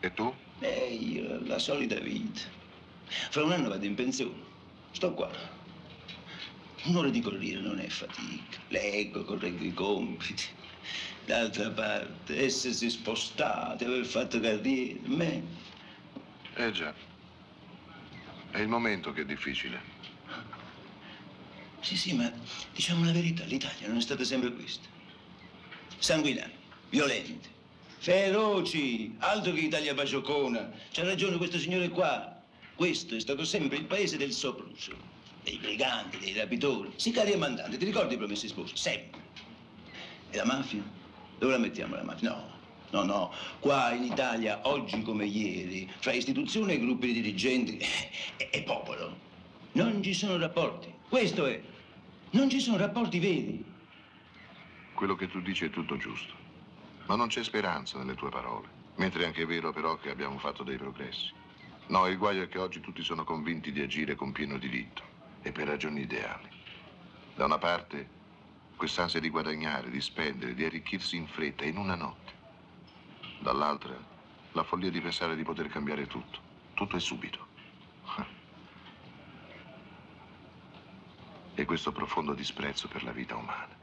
E tu? Io, la solita vita. Fra un anno vado in pensione. Sto qua. Un'ora di corriere non è fatica. Leggo, correggo i compiti. D'altra parte, essersi spostati, aver fatto carriera, me. Già. È il momento che è difficile. Sì, ma diciamo la verità, l'Italia non è stata sempre questa. Sanguinanti, violenti, feroci, altro che Italia bacioccona. C'ha ragione questo signore qua. Questo è stato sempre il paese del sopruso, dei briganti, dei rapitori, sicari e mandanti. Ti ricordi i promessi sposi? Sempre. E la mafia? Dove la mettiamo la mafia? No. Qua in Italia, oggi come ieri, fra istituzioni e gruppi di dirigenti e popolo, non ci sono rapporti. Questo è. Non ci sono rapporti veri. Quello che tu dici è tutto giusto. Ma non c'è speranza nelle tue parole. Mentre è anche vero però che abbiamo fatto dei progressi. No, il guaio è che oggi tutti sono convinti di agire con pieno diritto e per ragioni ideali. Da una parte, quest'ansia di guadagnare, di spendere, di arricchirsi in fretta in una notte. Dall'altra, la follia di pensare di poter cambiare tutto. Tutto e subito. E questo profondo disprezzo per la vita umana.